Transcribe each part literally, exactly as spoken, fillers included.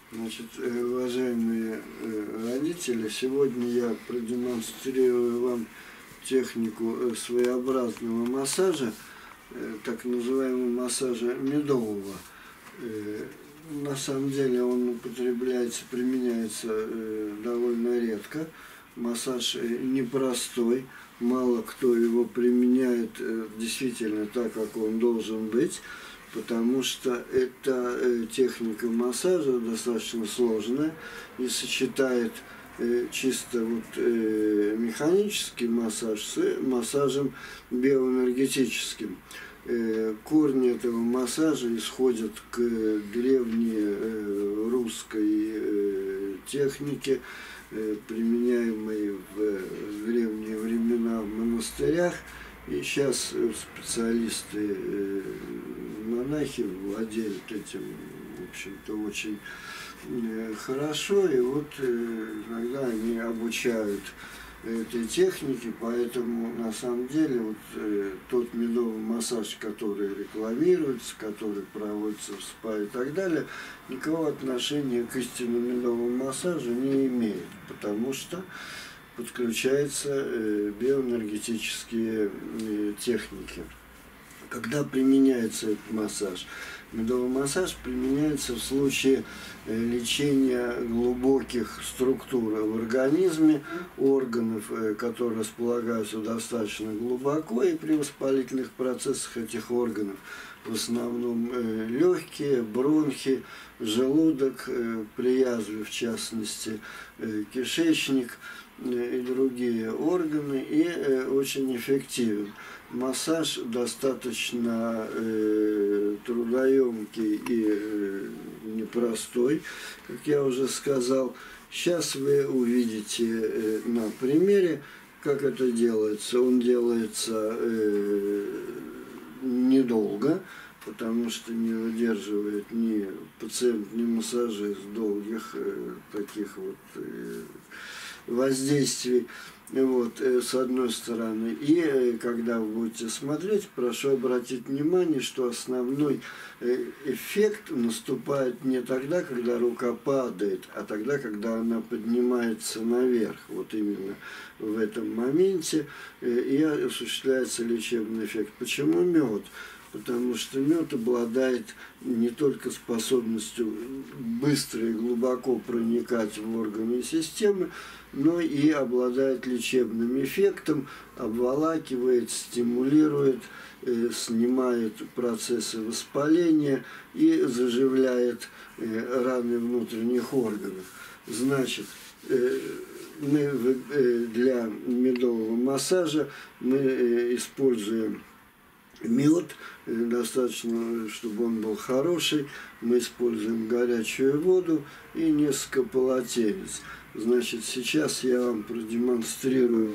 Значит, уважаемые родители, сегодня я продемонстрирую вам технику своеобразного массажа, так называемого массажа медового. На самом деле он употребляется, применяется довольно редко. Массаж непростой, мало кто его применяет действительно так, как он должен быть. Потому что эта техника массажа достаточно сложная и сочетает чисто вот механический массаж с массажем биоэнергетическим. Корни этого массажа исходят к древней русской технике, применяемой в древние времена в монастырях. И сейчас специалисты, монахи владеют этим, в общем-то, очень хорошо. И вот иногда они обучают этой технике, поэтому на самом деле вот тот медовый массаж, который рекламируется, который проводится в спа и так далее, никакого отношения к истинному медовому массажу не имеет, потому что подключаются биоэнергетические техники. Когда применяется этот массаж? Медовый массаж применяется в случае лечения глубоких структур в организме, органов, которые располагаются достаточно глубоко, и при воспалительных процессах этих органов, в основном легкие, бронхи, желудок, при язве в частности кишечник и другие органы, и э, очень эффективен. Массаж достаточно э, трудоемкий и э, непростой, как я уже сказал. Сейчас вы увидите э, на примере, как это делается. Он делается э, недолго, потому что не выдерживает ни пациент, ни массажист долгих э, таких вот э, воздействий, вот, с одной стороны. И когда вы будете смотреть, прошу обратить внимание, что основной эффект наступает не тогда, когда рука падает, а тогда, когда она поднимается наверх. Вот именно в этом моменте и осуществляется лечебный эффект. Почему мед? Потому что мед обладает не только способностью быстро и глубоко проникать в органы и системы, но и обладает лечебным эффектом, обволакивает, стимулирует, э, снимает процессы воспаления и заживляет э, раны внутренних органов. Значит, э, мы э, для медового массажа мы э, используем мед, достаточно, чтобы он был хороший. Мы используем горячую воду и несколько полотенец. Значит, сейчас я вам продемонстрирую,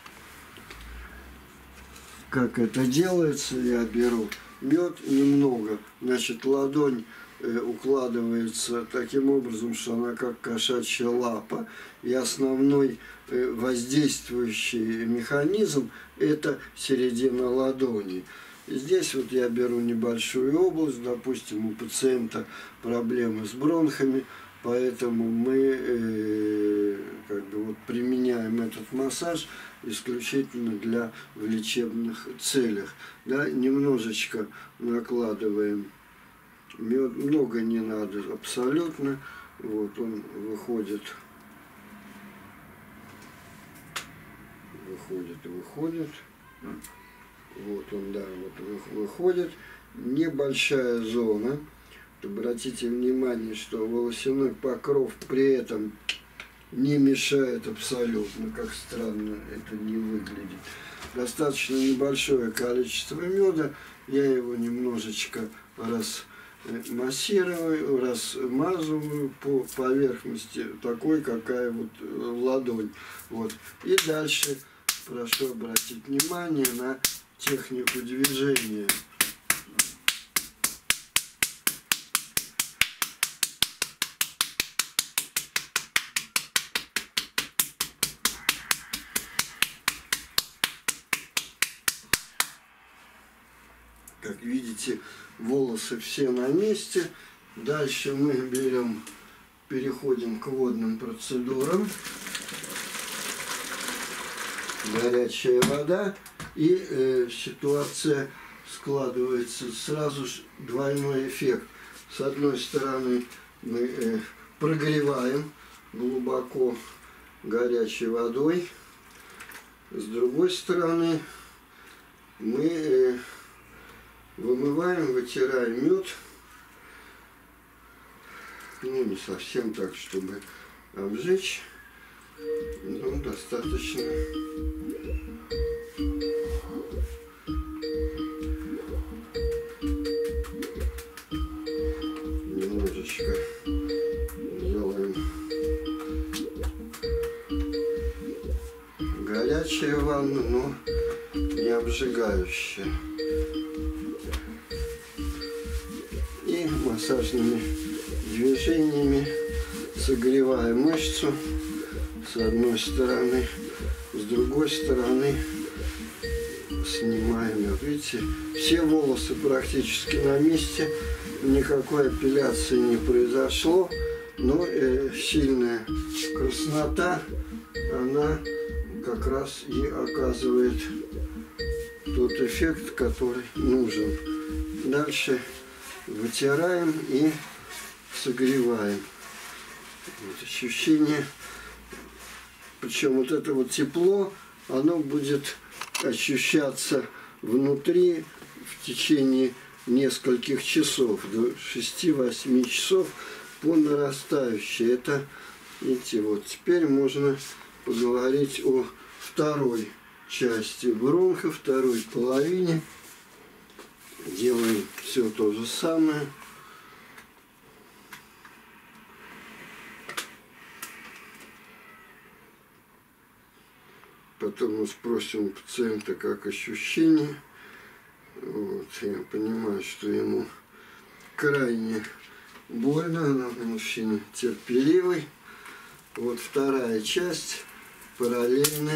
как это делается. Я беру мед немного. Значит, ладонь укладывается таким образом, что она как кошачья лапа. И основной воздействующий механизм – это середина ладони. Здесь вот я беру небольшую область, допустим, у пациента проблемы с бронхами, поэтому мы э, как бы вот применяем этот массаж исключительно для в лечебных целях. Да, немножечко накладываем мед, много не надо абсолютно. Вот он выходит, выходит, выходит. Вот он, да, вот выходит. Небольшая зона. Обратите внимание, что волосяной покров при этом не мешает абсолютно, как странно это не выглядит. Достаточно небольшое количество меда. Я его немножечко размассирую, размазываю по поверхности, такой, какая вот ладонь. Вот. И дальше прошу обратить внимание на технику движения. Как видите, волосы все на месте. Дальше мы берем переходим к водным процедурам. Горячая вода. И э, ситуация складывается сразу же двойной эффект. С одной стороны мы э, прогреваем глубоко горячей водой. С другой стороны мы э, вымываем, вытираем мед. Ну, не совсем так, чтобы обжечь, но достаточно. Немножечко делаем горячая ванна, но не обжигающая. И массажными движениями согревая мышцу с одной стороны, с другой стороны снимаем. Вот видите, все волосы практически на месте, никакой апелляции не произошло, но э, сильная краснота, она как раз и оказывает тот эффект, который нужен. Дальше вытираем и согреваем. Вот ощущение, причем вот это вот тепло, оно будет ощущаться внутри в течение нескольких часов, до шести-восьми часов по нарастающей. Это, видите, вот теперь можно поговорить о второй части бронха, второй половине. Делаем все то же самое. Потом мы спросим у пациента, как ощущение. Вот, я понимаю, что ему крайне больно, но мужчина терпеливый. Вот вторая часть, параллельная.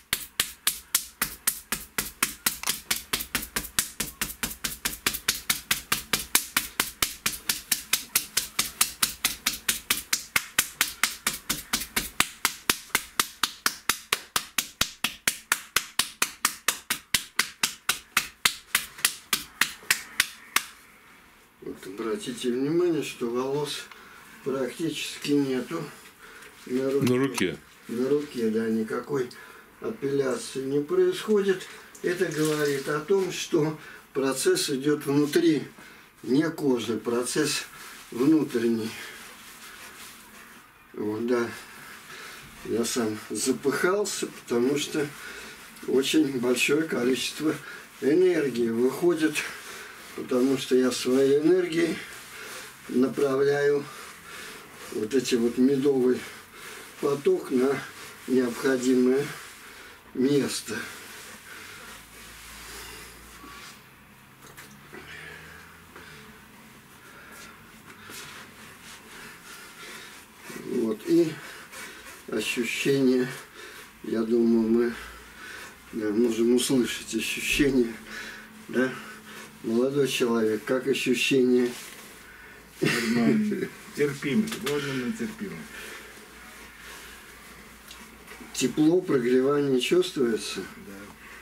Вот обратите внимание, что волос практически нету на руке. На руке. На руке, да, никакой апелляции не происходит. Это говорит о том, что процесс идет внутри, не кожи, процесс внутренний. Вот, да, я сам запыхался, потому что очень большое количество энергии выходит, потому что я своей энергией направляю вот эти вот медовый поток на необходимое место. Вот, и ощущение, я думаю, мы да, можем услышать ощущение, да? Молодой человек, как ощущение? Нормально. Терпимый, можно, но терпимый. Тепло, прогревание чувствуется? Да.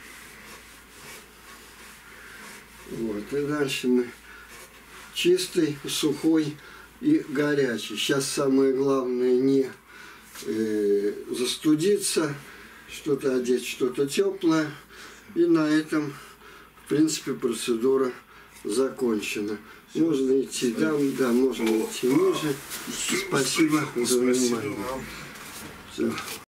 Вот, и дальше мы чистый, сухой и горячий. Сейчас самое главное не э, застудиться, что-то одеть, что-то теплое. И на этом, в принципе, процедура закончена. Можно идти там, да, можно идти ниже. Спасибо за внимание. Все.